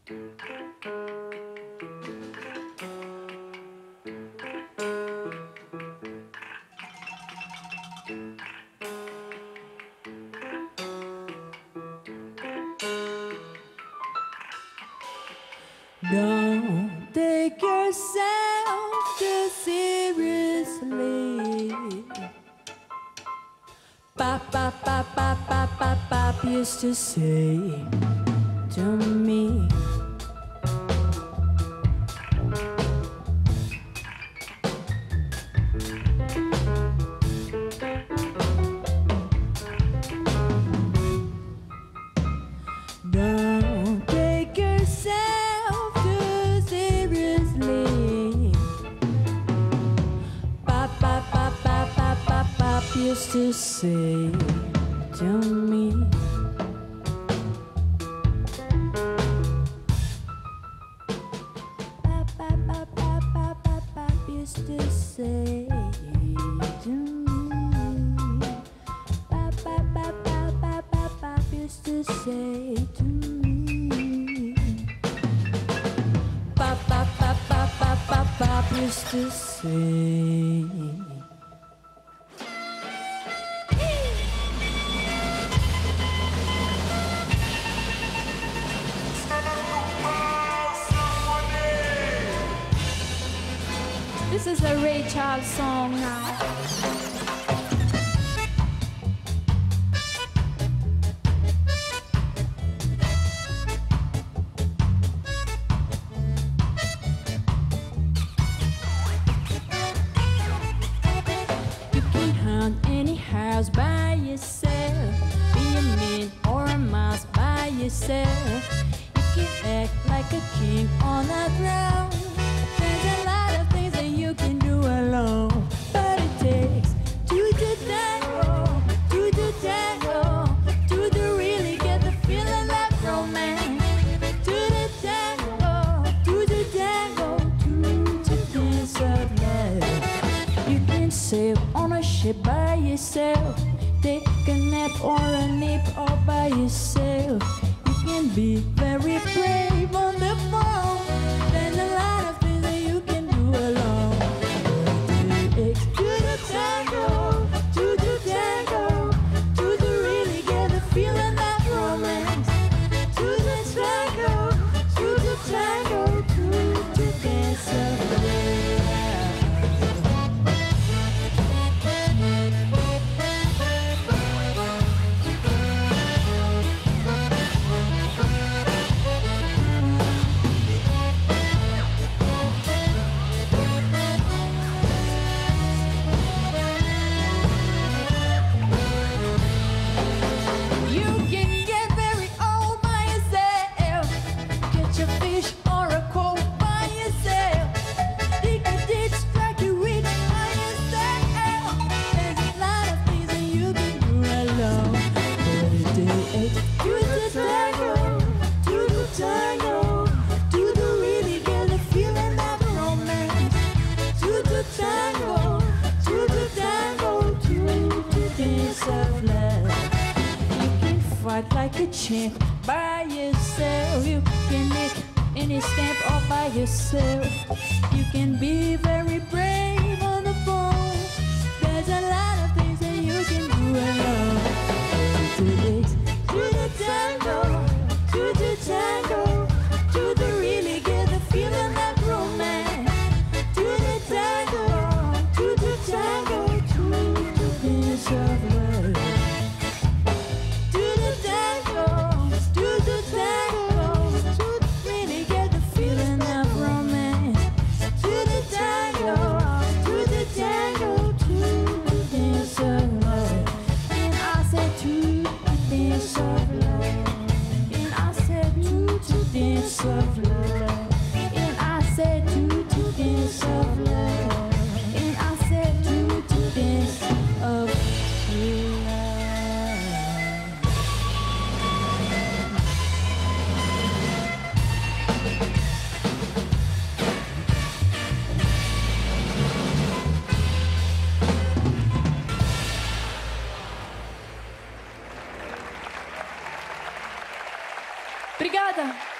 Don't take yourself too seriously. Pop, pop, pop, pop, pop, pop, pop used to say to me. Don't take yourself too seriously. Pop, pop, pop, pop, pop, pop, pop used to say to me. Pop, pop, pop, pop, pop, pop, pop used to say to me. Pop, pop, pop, pop, pop, pop, pop used to say to me. Pop, pop, pop, pop, pop, pop, pop used to say. This is a Ray Charles song now. You can hunt any house by yourself, be a man or a mouse by yourself. You can act like a king on a throne. There's a lot of things that you can do alone, but it takes two to tango, two to tango, two to really get the feeling of romance. Two to tango, two to tango, two to dance of love. You can sail on a ship by yourself, take a nap or a nip all by yourself. You can be very brave on the phone. There's a lot of things that you can do alone. It's to the tango, to the tango, to the really get the feeling of romance. To the tango, to the tango, to dance of love. Like a champ by yourself, you can make any stamp all by yourself. You can be very brave on the phone. There's a lot of things that you can do alone. To the tango, to the tango, to the really get the feeling of romance. To the tango, to the tango, to the dance of love. Dance of love, and I said to dance of love, and I said to dance of love. Obrigada!